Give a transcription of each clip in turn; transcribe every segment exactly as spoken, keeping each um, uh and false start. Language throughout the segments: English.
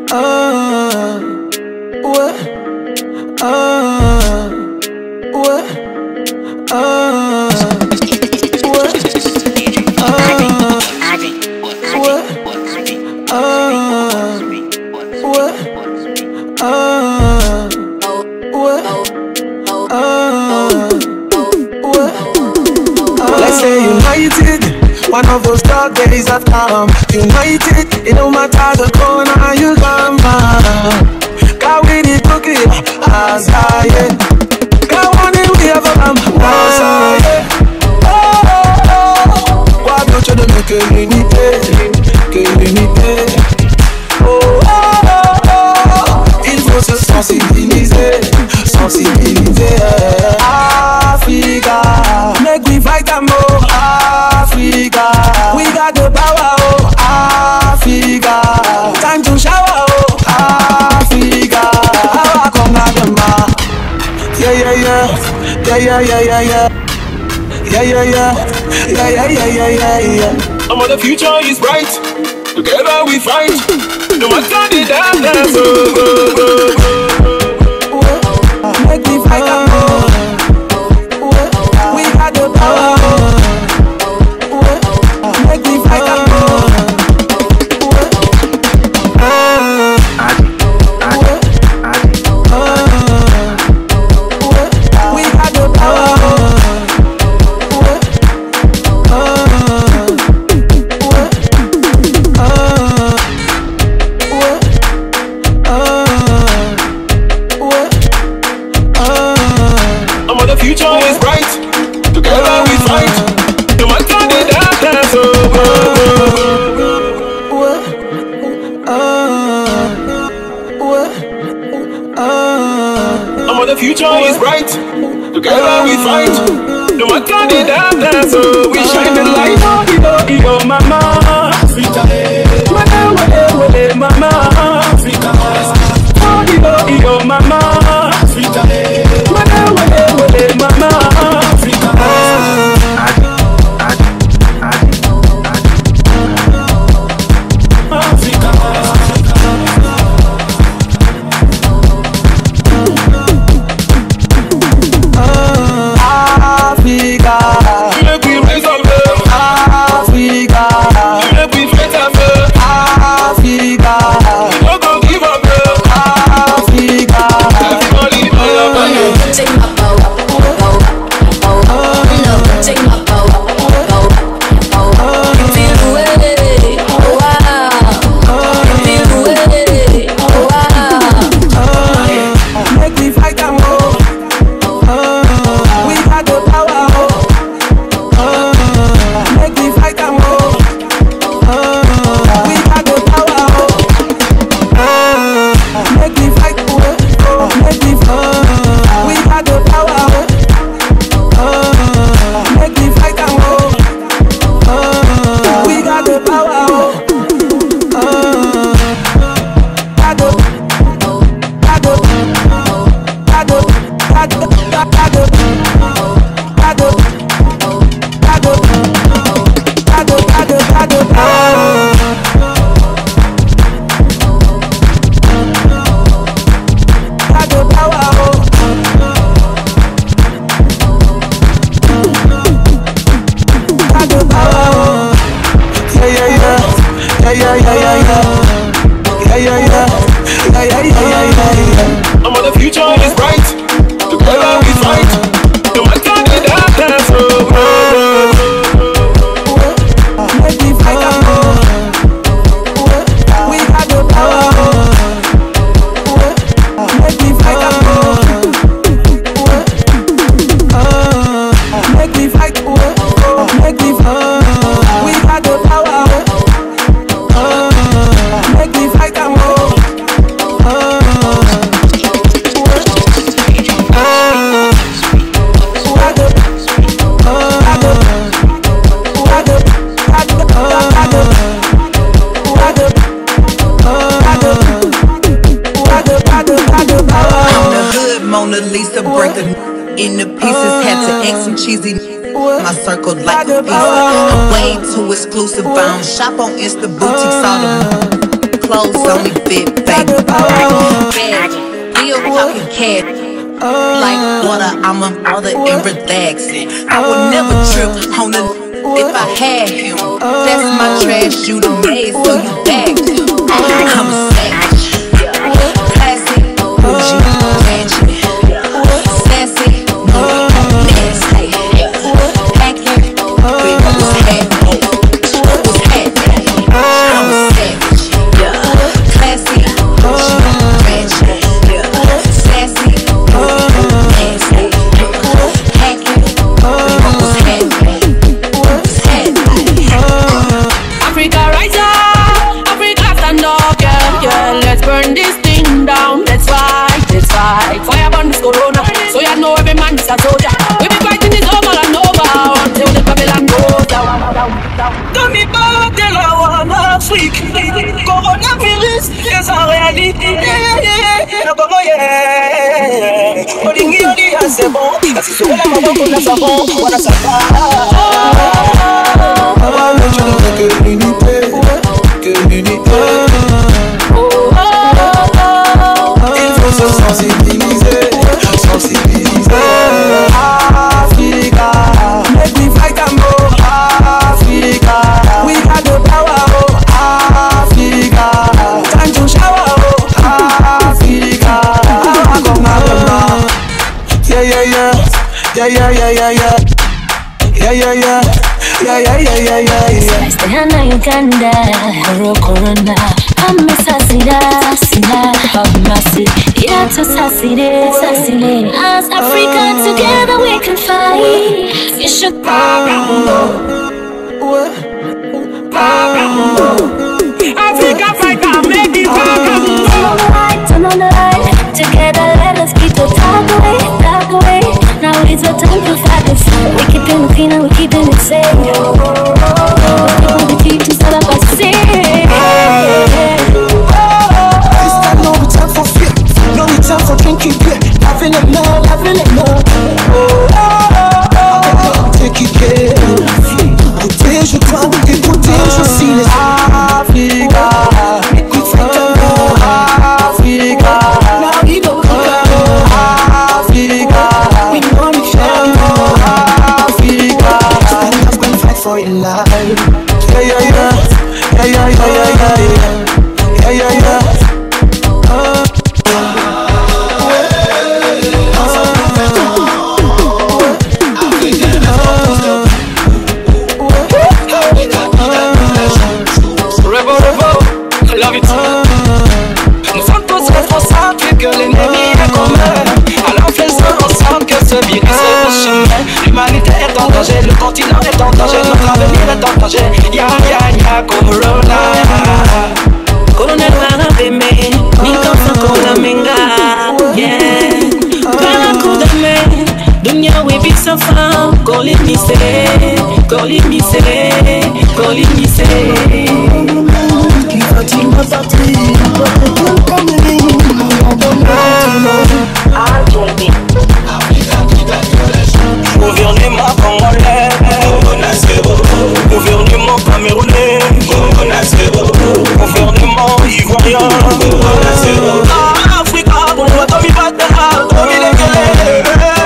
Ah, ouais. Ah, ouais. Ah, ouais. Let's say united, one of those dark days have come. United, it don't matter the corner you come from. God with it cookie, as I am. God want it, we have a lamb, as I am. Oh, oh, oh. Why don't you make a unité, que unité? Oh, oh, oh, oh. Il faut se sensibiliser, sensibiliser. Africa, make we fight and more. Africa, we got the power, oh Africa. Time to shower, oh Africa. How come not the man? Yeah, yeah, yeah, yeah, yeah, yeah, yeah, yeah. Yeah, yeah, yeah, yeah, yeah, yeah, yeah, yeah, yeah. Oh, the future is bright. Together we fight. No matter the darkness, oh, oh, oh, oh, oh. Make me fight and more. We got the power, oh. Make me fight and more. We got the power. The future is bright. Together we fight. No matter the darkness, oh, oh, the future is bright. Together we fight. No matter the darkness, oh, we shine the light. Oh, oh, oh, mama, Africa. Wale, wale, wale, mama, Africa. Oh, oh, oh, mama, Africa. Wale, wale, wale, mama, Africa. In the pieces, had to X some cheesy. My circle like a visa. I'm way too exclusive. I don't shop on Insta boutiques, all them. clothes on me fit, baby. Bad, still talking cash. Like water, I'm a mother and relaxing. I would never trip on the if I had him. That's my trash, you the maid, so you back. I'm a savage, classic, bougie, ratchet, sassy, nasty, hacking, with what's happening, what's happening. I'm a savage, classy, bougie, ratchet, sassy, nasty, hacking, with what's happening, what's happening. Africa rise up, Africa stand up, yeah, yeah. Let's burn this thing down. That's right, that's right. Fire burn this corona, so you know every man is a soldier. We be fighting this over and over until the Babylon goes down. Dans mes pas de la one Afrique, coronavirus, c'est en réalité. Comment yeah, Olingi Oli, c'est bon. Si c'est la maman qu'on a savon, on a sa part. Que l'unité, que l'unité. Il faut se sensibiliser, sensibiliser. Africa, make me fight and go. Africa, we got the power. Oh, Africa, time to shower. Oh, Africa, come on, come on. Yeah, yeah, yeah, yeah, yeah, yeah, yeah, yeah, yeah, yeah, yeah. Yeah, yeah, yeah, yeah, yeah, yeah. Stayana Uganda, Koro Corona. Ame sasida, sida, Bagmasi. Yato saside, saside. As Africa together we can fight. You should Africa fight now, make it turn on the light, turn on the light. Together let us keep the dark away, dark away. Now it's a time to fight this. We keeping it clean and we keeping it safe. The teachers tell us to say. This time no time for fear, no time for drinking beer. Having it love, having it love. Take it care. Protège toi, et protège aussi les Africa. We fight and go Africa. Now we go Africa. We want to share Africa. Stand up and fight for your life. Yeah, yeah, yeah. Yeah, yeah, yeah, yeah, yeah. Yeah, yeah, yeah. Uh. L'humanité est en danger, le continent est en danger, notre avenir est en danger. Ya ya ya corona. Colonel Marabeme, Nikan Sakola Menga. Yeah. Kala Kudame, Dunya we big safa. Koli mise, Koli mise, Koli mise. Qui va-t-il me battre? Gouvernement congolais, gouvernement camerounais, gouvernement ivoirien, Africa, on doit tomber battre, tomber les gueules.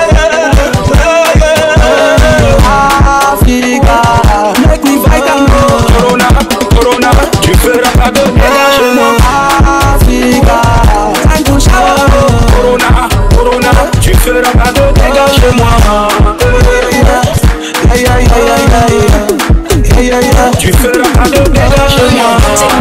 Africa, make me fight and go. Corona, Corona, tu feras pas de dégâts chez moi. Africa, time to shower. Corona, Corona, tu feras pas de dégâts chez moi. Yeah, yeah, yeah, yeah, yeah, yeah, yeah, yeah. Tu feras pas de dégâts chez moi.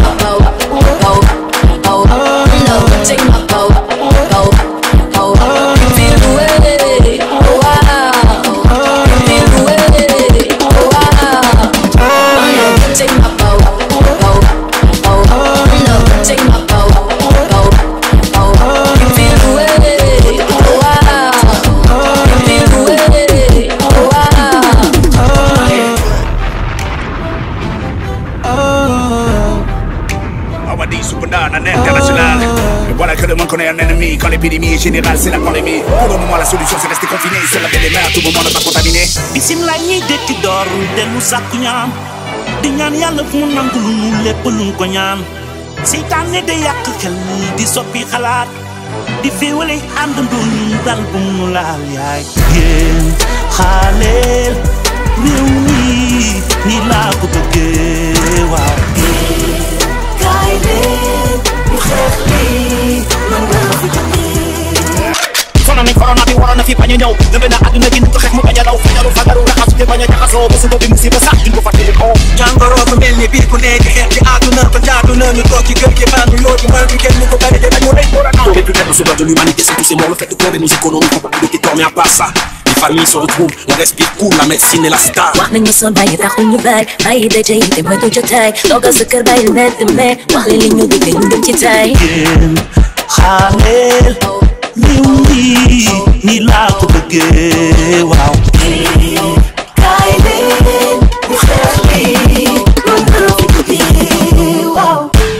On est un ennemi quand l'épidémie est générale, c'est la pandémie. Pour le moment, la solution c'est rester confiné. Se laver les mains à tout moment, ne pas contaminer. Bisim la ñi dekki dooru dellu sàkku ñaan di ñaan yàlla fu mu nangul nu lépp luñ ko ñaan seytaane day yàq xel di soppi xalaat di féewale àndandoo dal bu mu laal yaay yéen xaaleel réew mi ni laa ko bëggee waaw kaay leen ñu xeex lii mën naa fi jógee sono nañ corona bi waroon na fi bañ a ñëw lëmbe na àdduna gi ko xeex mu bañ a daw fajaru fagaru raxas te bañ a jaxasoo ba suba bi musiba sax duñ ko fàttali ko jàngoro ko mel ni biir ku ne di xeex ci àdduna ko jaadu na ñu toog ci kër gi bandu yoo di mal bi kenn ñu ko bari te dañu rey corona Pour les plus faibles souffreurs de l'humanité, c'est tous ces morts, le fait de crever nos économies pour pas de temps, mais à part ça, les familles se retrouvent, on respire cool, la médecine est la star. wax nañ ma son bàyyi taxul ñu bàyyi bàyyi daje yi te moytu jotaay toogal sa kër bàyyi mbedd me wax leen li ñu digg ñu dem ci tay yéen xaaleel réew mi ni laa ko bëggee waaw kaay leen ñu xeex lii mën naa fi jógee waaw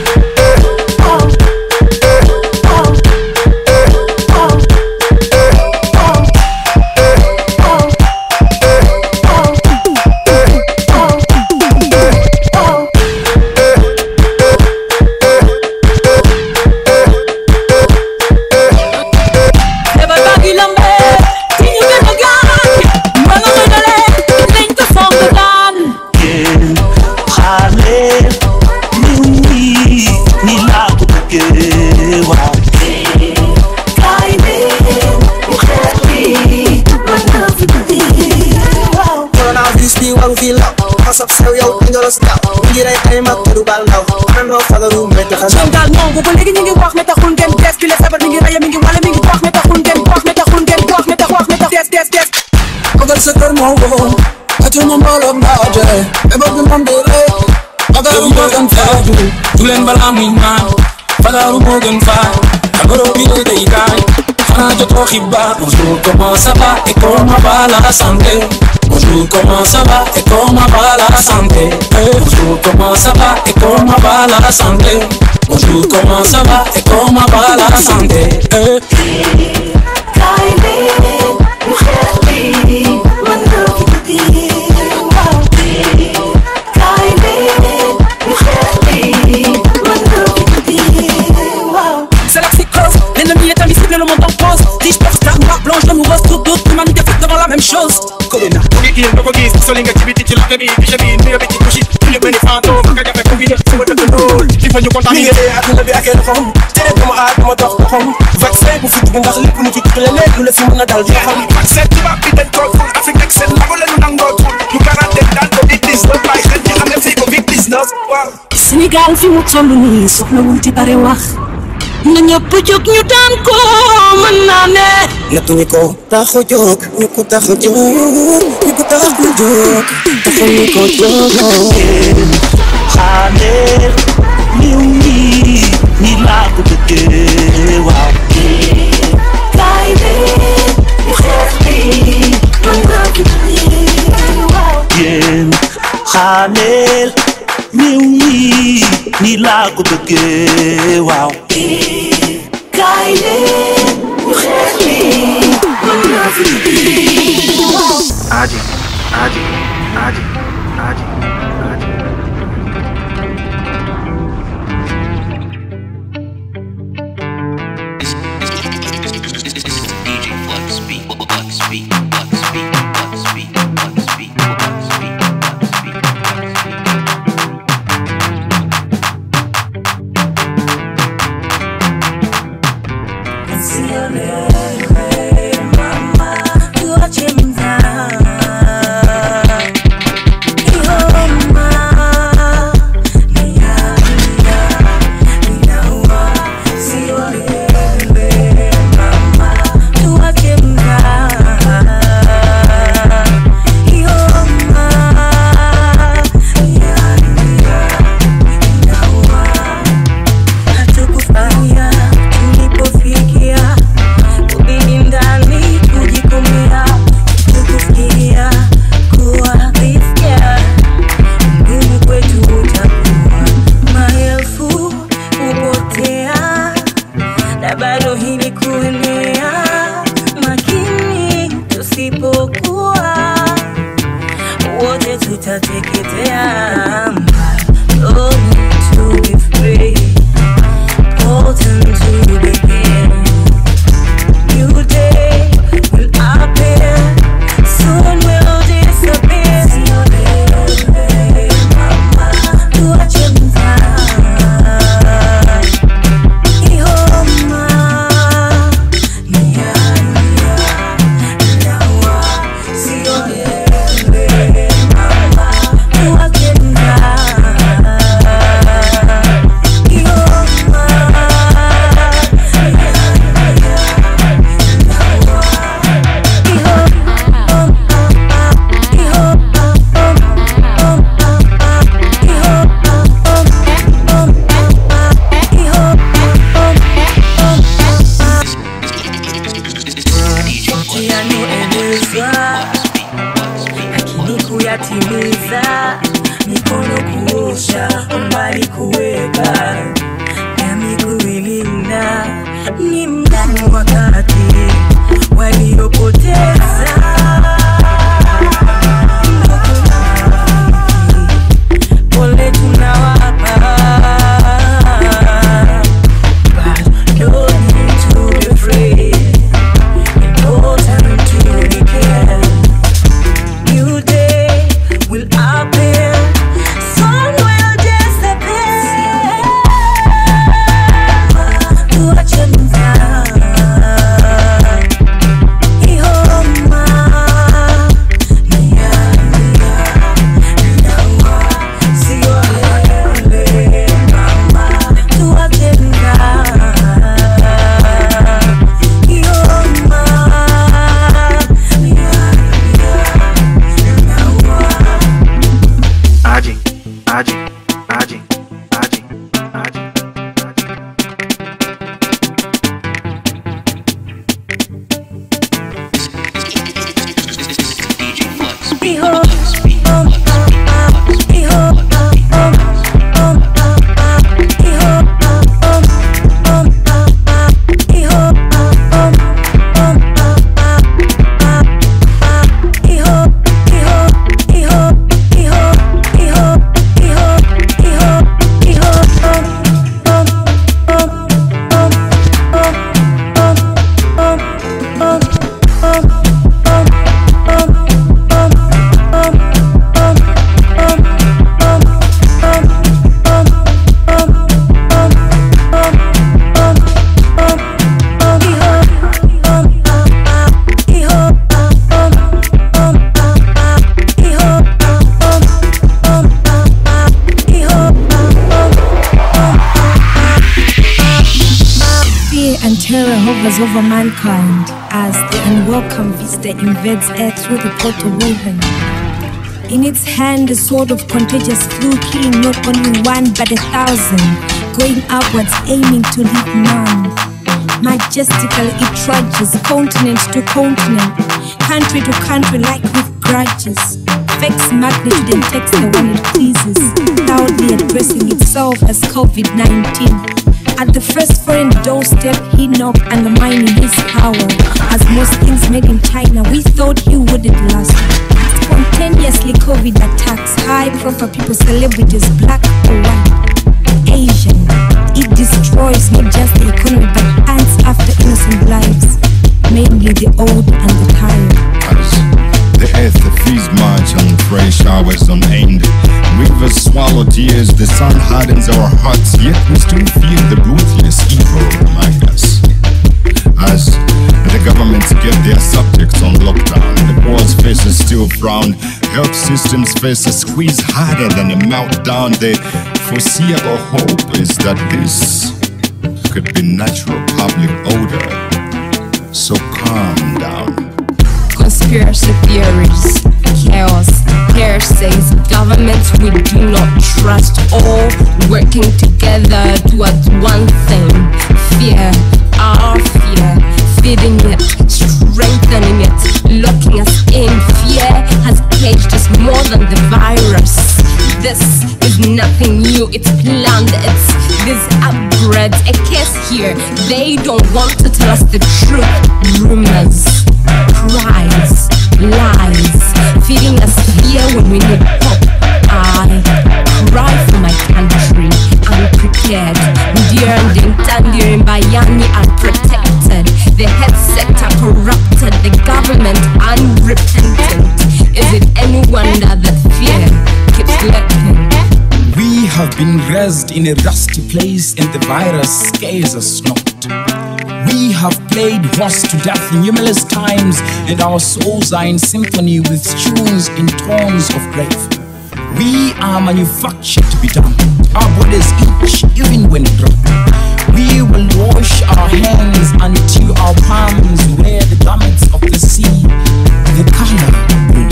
Sénégal moom boobu léegi ñu ngi wax ne taxul ngeen des ki la sabar mi ngi raye mi ngi wala mi ngi wax ne taxul ngeen wax ne taxul ngeen wax ne tax wax ne tax des des des Magal sa kër moo ko atu mo mbooloo mbaaje eba bi man dere Fagaru moo gën faaju du leen balaa muy naan Fagaru moo gën faaju Fagaru bi day day kaay xanaa jotoo xibaar bonjour comment ça va et comment va la santé bonjour comment ça va et comment va la santé bonjour comment ça va et comment va la santé bonjour comment ça va et comment va la santé kaay leen ñu xeex lii mën naa fi jógee waaw kaay leen ñu xeex lii mën naa fi jógee waaw c'est la psychose l'ennemi est invisible le monde en pause riche peur star noir blanche amoureuse tout d'autres humanité fait devant la même chose Corona ku ngi kii doo ko gis soli nga ci biti ci lakk bi biche bi nuyo bi ci couche yi ñu benn fantôme nga jafe ko vidé sama dëkk lool il faut ñu contaminé àdduna bi ak loxoom tere dama aadama dox doxam vaccin bu fi dugg ndax lépp lu ci dugg la nekk lu la fi mën a dal jeexam vaccin tubaab bi dañ ko tul Afrique ak seen lago la ñu nangoo tul ñu quarantaine daal covid dix-neuf bàyyi xel ñi xam ne fii covid dix-neuf waaw Sénégal fi mu toll nii soxlawul ci bare wax na ñëpp jóg ñu daan ko mën naa ne nattuñu ko tax a jóg ñu ko tax a jóg ñu ko tax a jóg taxuñu ko jóg xaaleel réew mi ni laa ko bëggee waaw kaay leen ñu xeex lii mën naa fi jógee waaw yéen xaaleel réew mi ni laa ko bëggee waaw kaay leen ñu xeex lii mën naa fi jógee waaw Aji, Aji, Aji, Aji, Aji. D J Flux Beat, Flux Beat, Flux Beat, Flux Beat, Flux Beat, Flux Beat, Flux Beat, Flux Beat. and terror hovers over mankind as the unwelcome visitor invades Earth through the port of Wuhan. In its hand, a sword of contagious flu, killing not only one but a thousand, going upwards, aiming to leave none. Majestically it trudges, continent to continent, country to country, like with grudges. Affects magnitude and takes the one it pleases, loudly addressing itself as COVID nineteen. At the first foreign doorstep, he knocked, undermining his power. As most things made in China, we thought he wouldn't last. Spontaneously COVID attacks high-profile people, celebrities, black or white, Asian. It destroys not just the economy, but hands after innocent lives, mainly the old and the tired. As the earth frees march on fresh showers unaimed, rivers swallow tears, the sun hardens our hearts, yet we still feel the ruthless evil remind us. As the governments get their subjects on lockdown, the poor's faces still frown, health systems face a squeeze harder than a meltdown. The foreseeable hope is that this could be natural public order, so calm down. Conspiracy theories, chaos, heresies, governments we do not trust, all working together towards one thing: fear, our fear, feeding it, strengthening it, locking us in. Fear has caged us more than the virus. This is nothing new, it's planned, it's these upgrades, a case here. They don't want to tell us the truth. Rumors, cries, lies, feeding us fear when we need hope. I cry for my country, unprepared. Ndiyo Tandiri Bayani unprotected. The health sector corrupted, the government unrepentant. Is it any wonder that fear keeps lurking? We have been raised in a rusty place and the virus scares us not. We have played horse to death numerous times, and our souls are in symphony with tunes in tones of grave. We are manufactured to be done, our bodies itch even when drunk. We will wash our hands until our palms wear the garments of the sea, the color blue.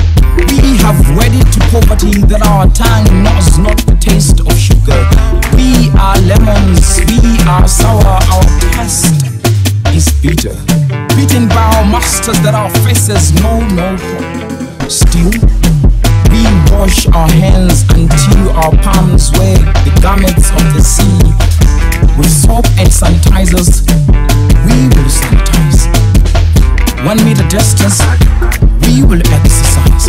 We have wedded to poverty that our tongue knows not the taste of sugar. We are lemons, we are sour, our taste is bitter. Beaten by our masters that our faces know no hope. Still, we wash our hands until our palms wear the garments of the sea. With soap and sanitizers, we will sanitize. One meter distance, we will exercise.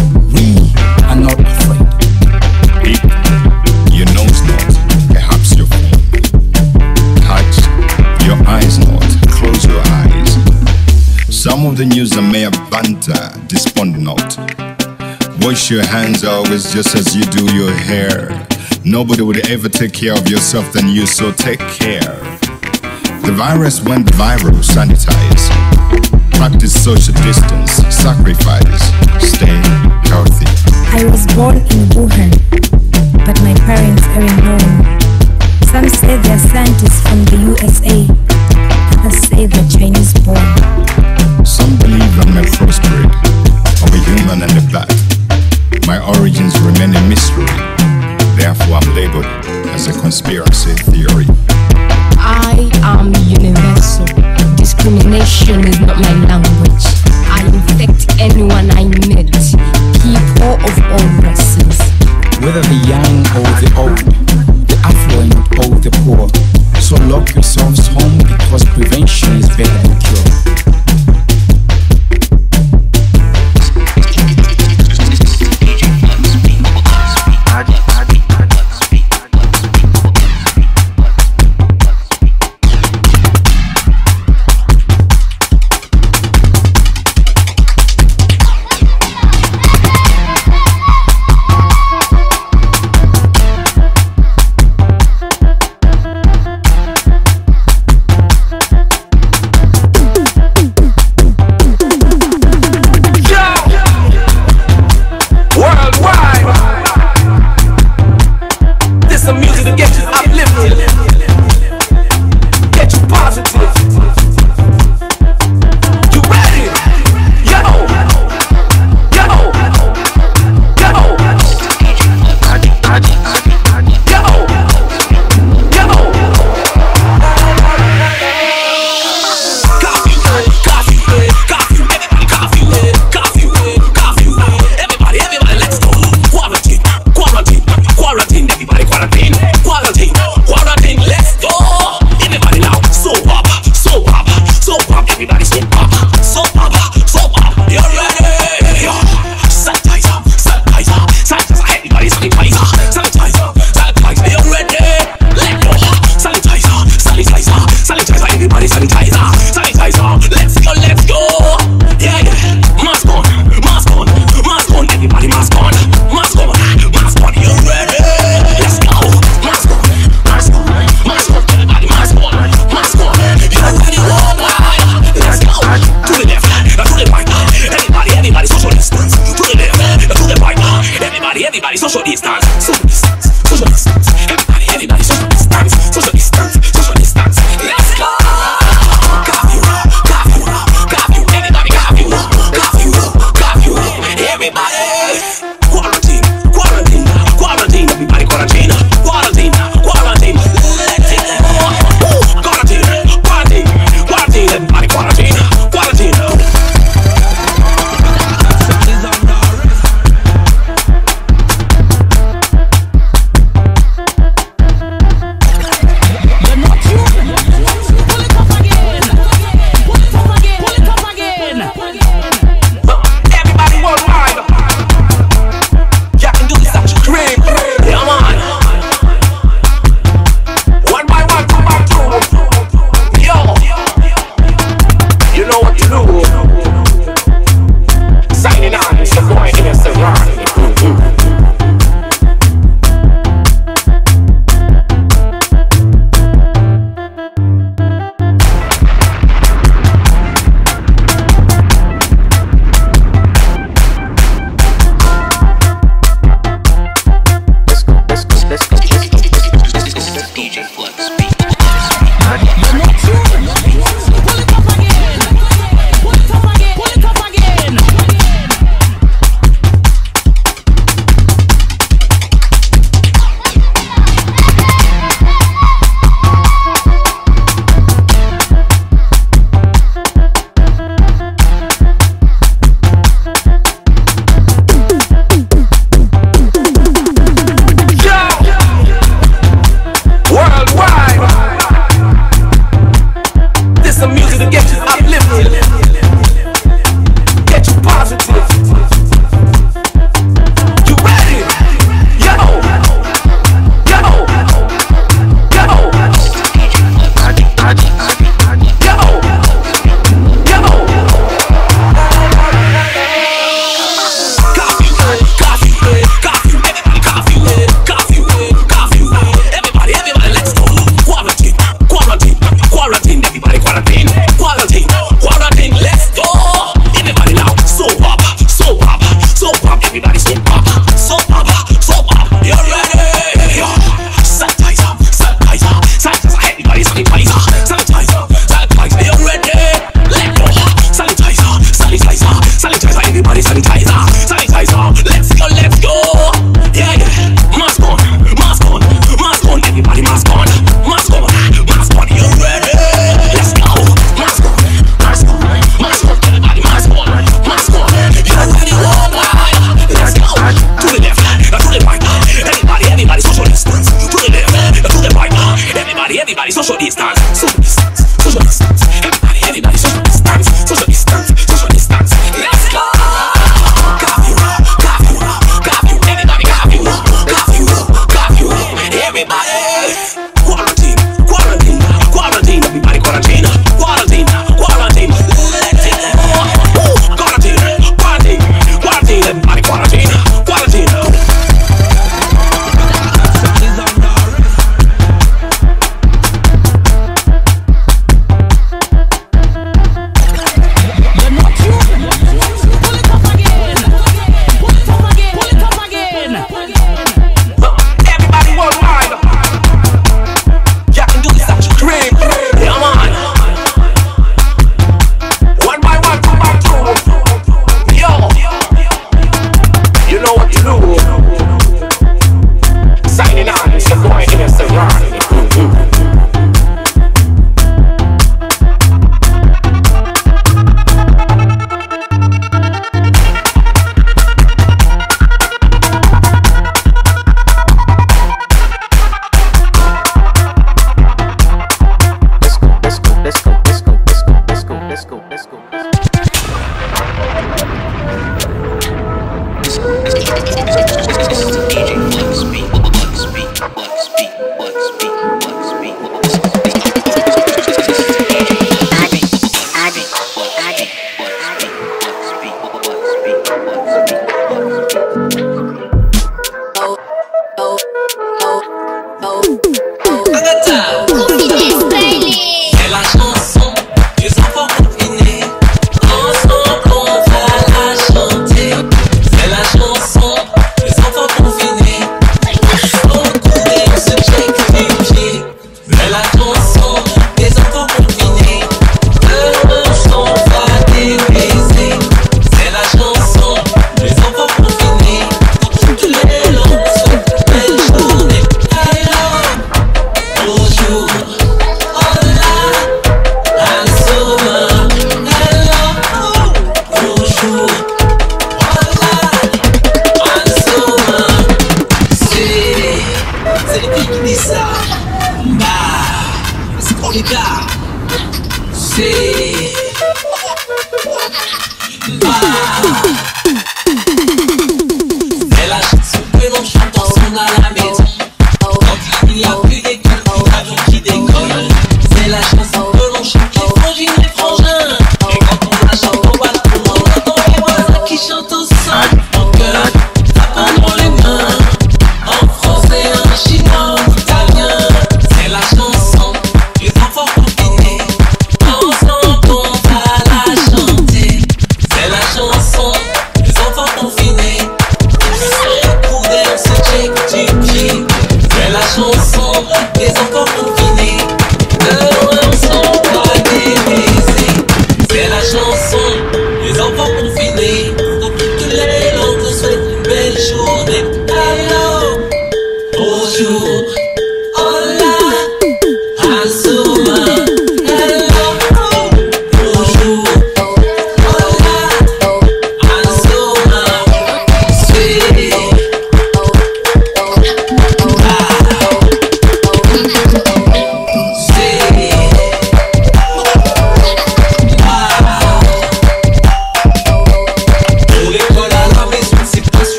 We are not afraid. Peep, your nose not, perhaps your phone. Touch, your eyes not, close your eyes. Some of the news are mere banter, despond not. Wash your hands always just as you do your hair. Nobody would ever take care of yourself than you, so take care. The virus went viral, sanitize. Practice social distance, sacrifice, stay healthy. I was born in Wuhan, but my parents are unknown. Some say they're scientists from the U S A, others say they're Chinese born. Some believe I'm a crossbreed of a human and a bat. My origins remain a mystery, therefore I'm labeled as a conspiracy theory. I am universal. Discrimination is not my language. I infect anyone I meet, people of all races. Whether the young or the old, the affluent or the poor. So lock yourselves home because prevention is better than cure. Everybody, everybody, social distance. Social distance, social distance. Everybody, everybody, social distance. Social distance, social distance. Let's go. Got you, got you, got you. Everybody, got you, got you, got you. Everybody. Quarantine, quarantine, quarantine. Everybody quarantine, quarantine, quarantine. Let's go. Quarantine, quarantine, quarantine. Everybody quarantine, quarantine.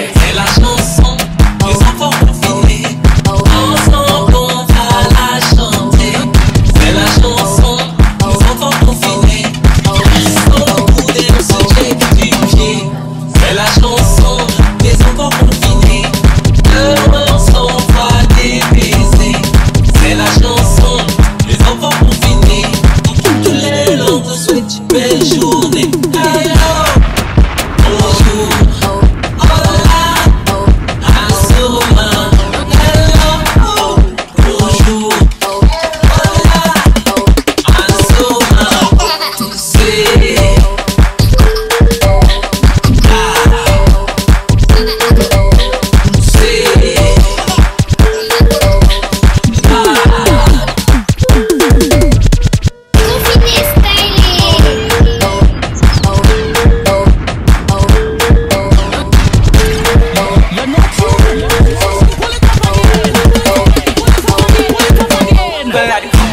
Ensemble on va la chanter.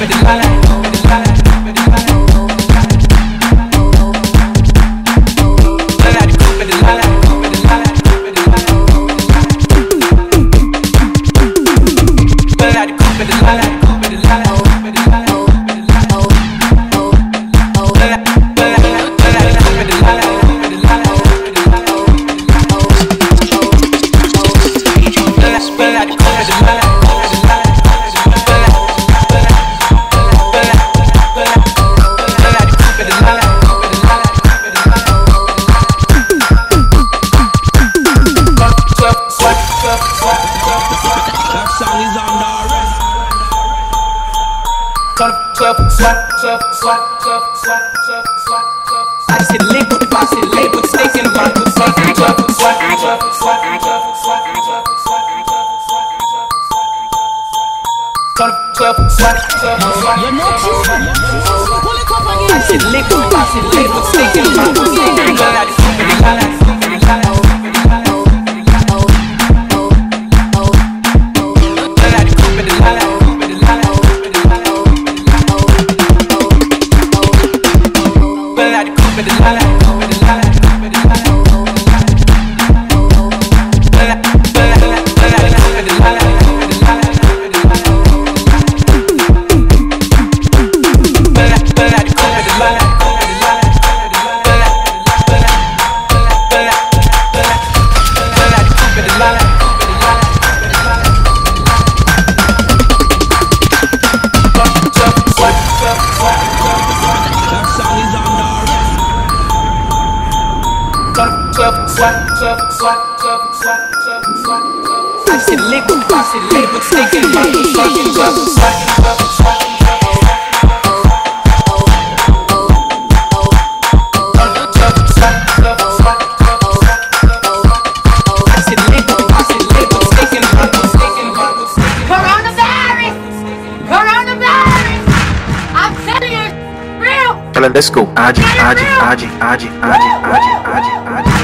Let's go. Aji, Aji, Aji, Aji, Aji, Aji, Aji, Aji.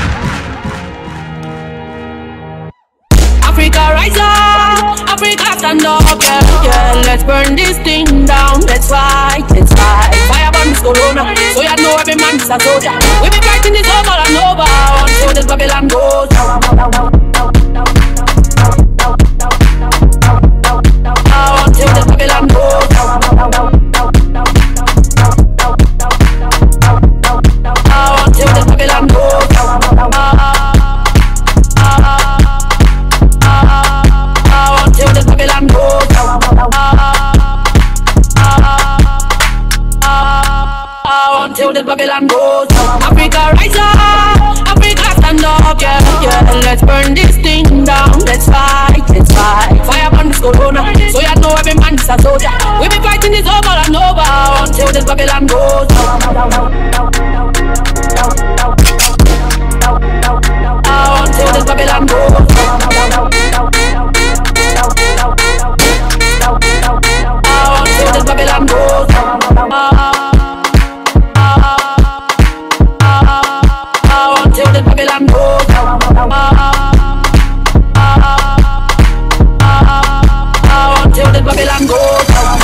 Africa rise up, Africa stand up, yeah, yeah. Let's burn this thing down. Let's fight, let's fight. Fire burn this corona, so you know every man is a soldier. We be fighting this over and over until this Babylon goes down. Until this Babylon goes down. Until this Babylon goes down. Until this Babylon goes down. Until this Babylon goes down. Africa rise up, Africa stand up, yeah, yeah. Let's burn this thing down. Let's fight, let's fight. Fire burn this corona, so you know every man is a soldier. We be fighting this over and over until this Babylon goes down. Until this Babylon goes down. Until this Babylon goes down. Until this Babylon goes down. Until this Babylon goes down.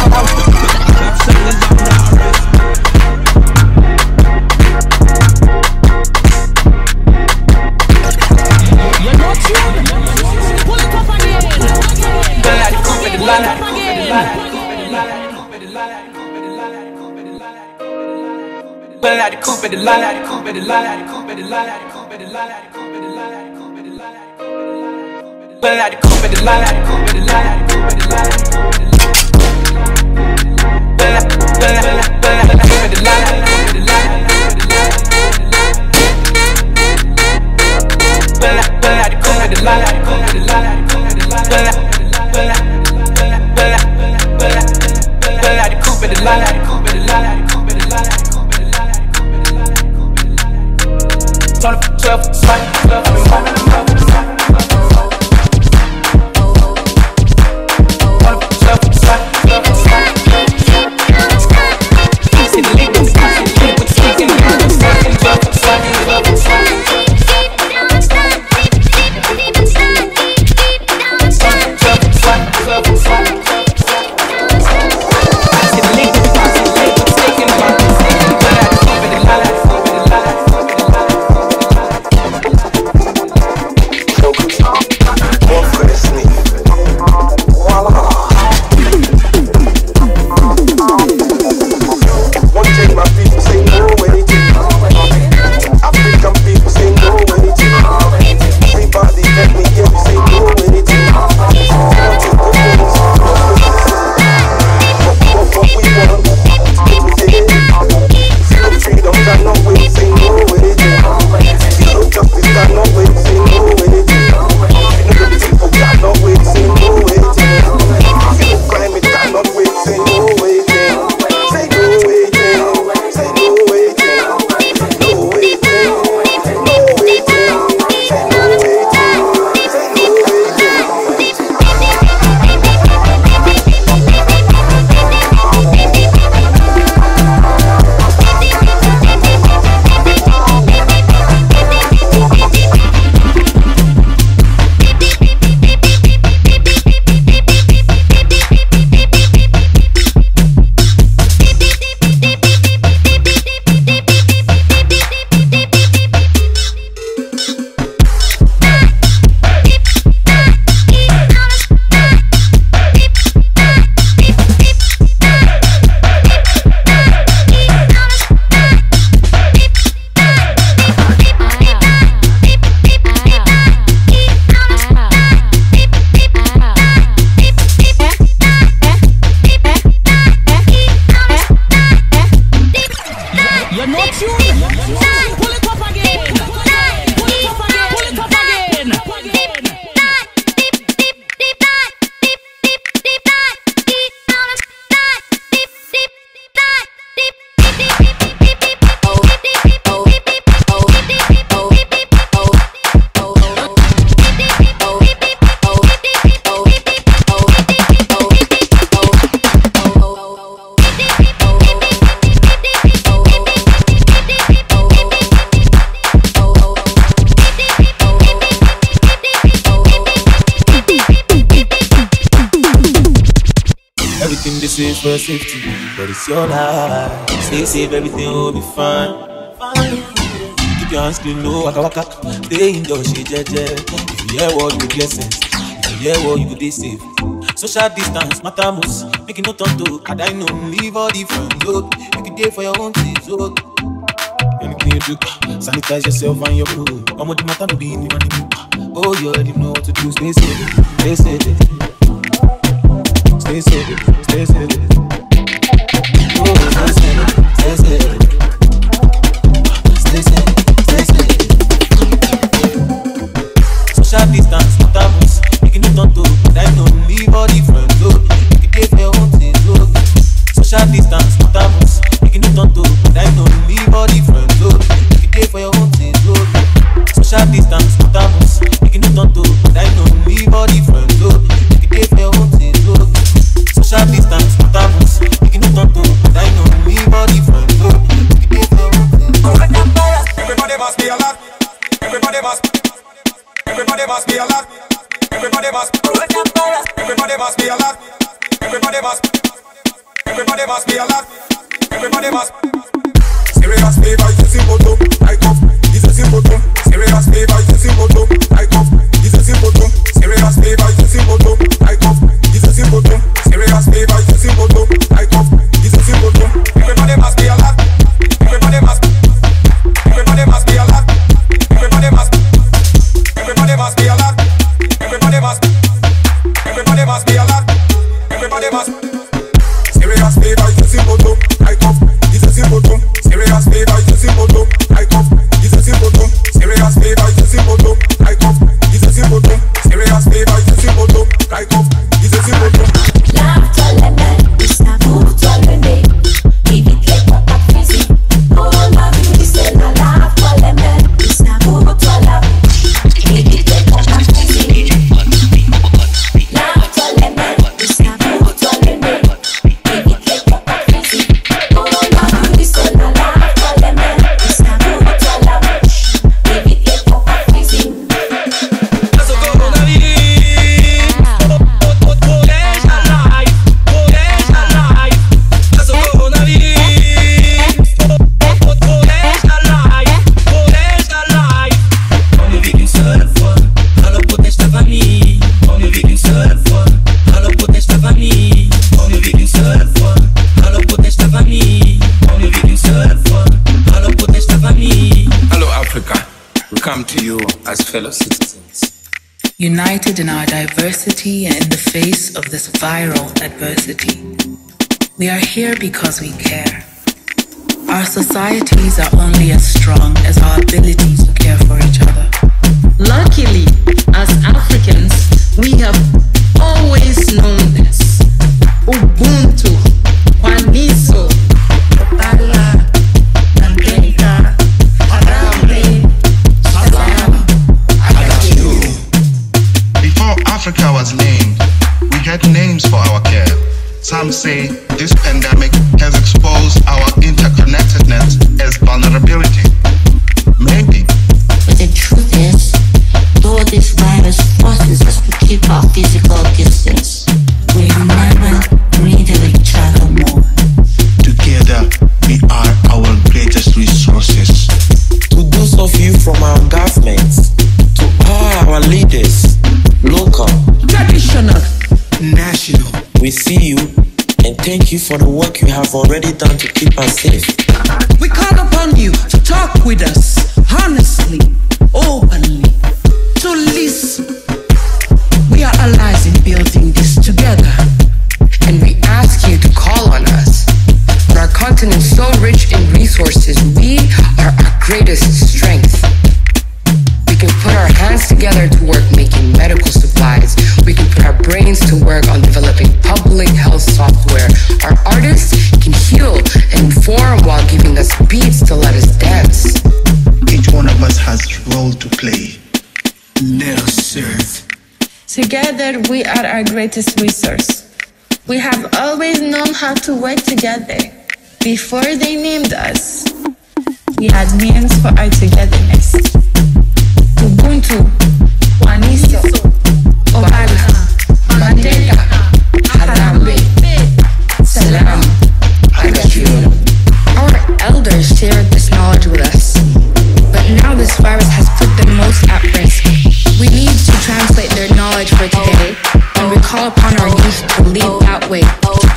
Twelve, Everything they say for safety, but it's your life. Stay safe, everything will be fine. Keep your hands clean, no waka waka. Stay indoors, shey jeje. If you hear what you get sense, if you hear what you go dey safe. Social distance matter most. Make it no turn to I know leave all the friends load. Make it day for your own things load. Anything you do, sanitize yourself and your food. I'm on the matter no be in the money. Oh, you already know what to do. Stay safe, stay safe. Stay safe, stay safe. Oh, stay safe, stay safe. Stay safe, stay safe. Social distance, not a boost. Make it no turn to I know leave all the friends load. Make it day for your own things load. Social distance, not a boost. Make it no turn to I know leave all the friends load. Make it day for your own things load. Social distance, not a boost. Make it no turn to I know leave all the friends load. Make it day for your own things load. Social distance, not a boost. Make it no turn to I know leave all the friends load. Make it day for your own things load. Everybody must be alert. Everybody must. Everybody must be alert. Everybody must. Everybody must be alert. Everybody must. Everybody must be alert. Everybody must. Serious flavor is a simple tone. I cough. It's a simple tone. Serious flavor is a simple tone. I cough. It's a simple tone. Serious flavor is a simple tone. I cough. It's a simple tone. Serious flavor is a simple tone. I cough. It's a simple tone. Everybody must be alert. Everybody must. Everybody must be alert. Everybody must. Everybody must be alert. Everybody must. Everybody must be alert. Everybody must. Serious flavor is a simple tone. I cough. It's a simple tone. Serious flavor is a simple tone. I cough. It's a simple tone. Serious flavor is a simple tone. I cough. It's a simple tone. Serious flavor is a simple tone. I cough. It's a simple tone. Fellow citizens, united in our diversity and in the face of this viral adversity, we are here because we care. Our societies are only as strong as our ability to care for each other. Luckily, as Africans, we have always known this. Ubuntu, Kwaniso, Opala, Nandeka, Harambe, Salam. Before Africa was named, we had names for our care. Some say this pandemic has exposed our interconnectedness as vulnerability. Maybe. But the truth is, though this virus forces us to keep our physical distance, we never needed each other more. Together, we are our greatest resources. To those of you from our governments, to all our leaders, local, traditional, national, we see you and thank you for the work you have already done to keep us safe. We call upon you to talk with us honestly, openly, to listen. We are allies in building this together, and we ask you to call on us. On our continent so rich in resources, we are our greatest strength. We can put our hands together to work making medical supplies. We can put our brains to work on developing public health software. Our artists can heal and inform while giving us beats to let us dance. Each one of us has a role to play. Let us serve. Together, we are our greatest resource. We have always known how to work together. Before they named us, we had names for our togetherness. Ubuntu, Waniso, Obala, Mandela, Harambe,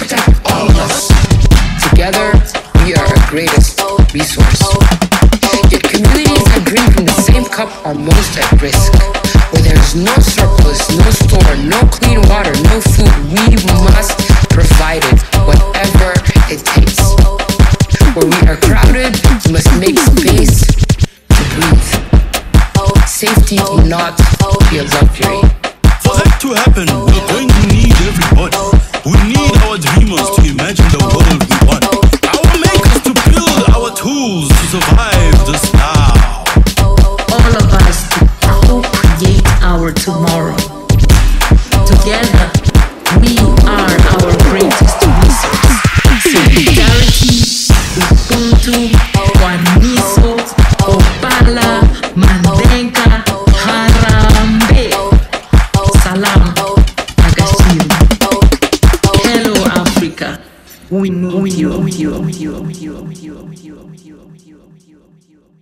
protect all of us. Together, we are our greatest resource. Yet communities that drink from the same cup are most at risk. Where there's no surplus, no store, no clean water, no food, we must provide it, whatever it takes. Where we are crowded, we must make space to breathe. Safety will not be a luxury. For that to happen, we're going to need everybody. We need our dreamers to imagine the world we want. Our makers to build our tools to survive this now. All of us to co-create our tomorrow. Together, we are our greatest resource. Solidarity, Ubuntu, Waniso, Opala, Mandenka, Harambe, Salam, Agashiru. Hello, Africa. We need you. We need you. We need you. We need you. We need you. We need you. We need you.